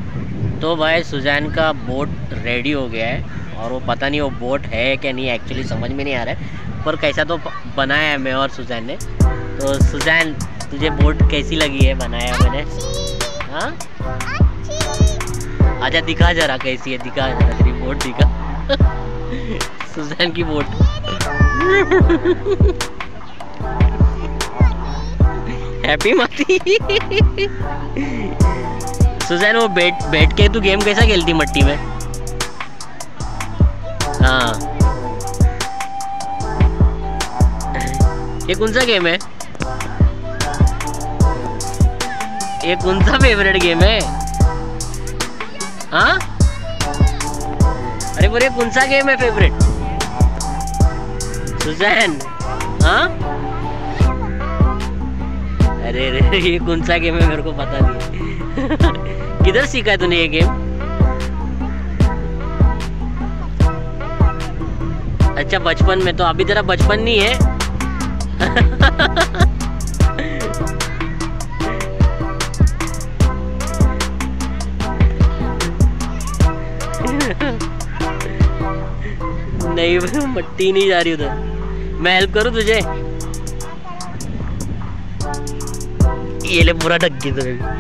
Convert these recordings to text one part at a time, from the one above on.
तो भाई सुजैन का बोट रेडी हो गया है और वो पता नहीं वो बोट है क्या नहीं, एक्चुअली समझ में नहीं आ रहा है, पर कैसा तो बनाया है मैं और सुजैन ने। तो सुजैन तुझे बोट कैसी लगी है बनाया मैंने? हाँ आजा दिखा जरा कैसी है, दिखा जरा तेरी बोट दिखा। सुजैन की बोट। हैप्पी मती। सुजैन वो बैठ के तू गेम कैसा खेलती मट्टी में? हाँ ये कौन सा गेम है? ये कौन सा फेवरेट गेम है? हाँ अरे बोले कौन सा गेम है फेवरेट सुजैन? हाँ अरे रे ये कौन सा गेम है मेरे को पता नहीं। किधर सीखा है तूने ये गेम? अच्छा बचपन में, तो अभी तेरा बचपन नहीं है। नहीं मट्टी नहीं जा रही उधर, मैं हेल्प करूँ तुझे? ये ले पूरा ढक गई तुझे।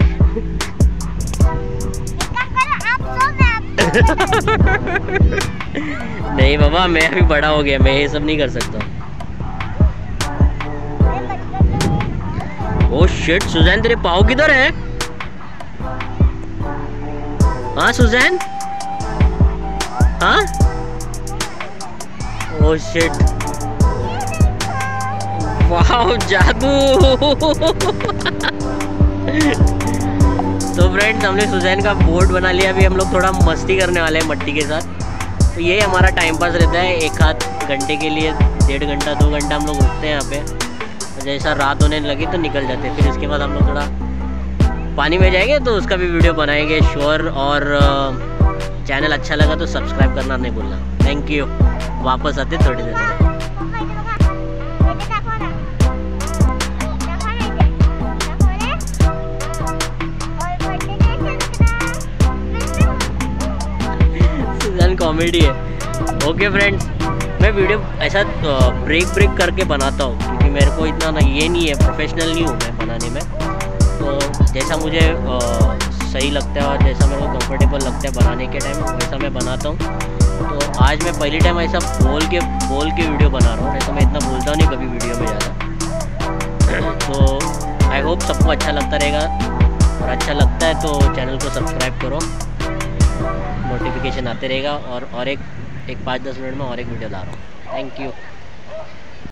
नहीं बाबा मैं अभी बड़ा हो गया, मैं ये सब नहीं कर सकता। ओह शिट सुजैन तेरे पाँव किधर है? हाँ सुजैन? हाँ ओह शिट, वाह जादू। तो फ्रेंड्स हमने सुजैन का बोट बना लिया, अभी हम लोग थोड़ा मस्ती करने वाले हैं मट्टी के साथ। तो ये हमारा टाइम पास रहता है, एक आध घंटे के लिए, 1.5 घंटा 2 घंटा हम लोग रुकते हैं यहाँ पे। तो जैसा रात होने लगी तो निकल जाते हैं, फिर इसके बाद हम लोग थोड़ा पानी में जाएंगे तो उसका भी वीडियो बनाएंगे श्योर। और चैनल अच्छा लगा तो सब्सक्राइब करना नहीं भूलना। थैंक यू, वापस आते थोड़ी देर में। कॉमेडी है। ओके फ्रेंड्स, मैं वीडियो ऐसा ब्रेक करके बनाता हूँ क्योंकि मेरे को इतना ना ये नहीं है, प्रोफेशनल नहीं हूँ मैं बनाने में। तो जैसा मुझे सही लगता है और जैसा मेरे को कंफर्टेबल लगता है बनाने के टाइम वैसा मैं बनाता हूँ। तो आज मैं पहली टाइम ऐसा बोल के वीडियो बना रहा हूँ, नहीं तो मैं इतना बोलता नहीं कभी वीडियो में ज़्यादा। तो आई होप सबको अच्छा लगता रहेगा, और अच्छा लगता है तो चैनल को सब्सक्राइब करो, नोटिफिकेशन आते रहेगा। और एक 5-10 मिनट में और एक वीडियो ला रहा हूँ। Thank you.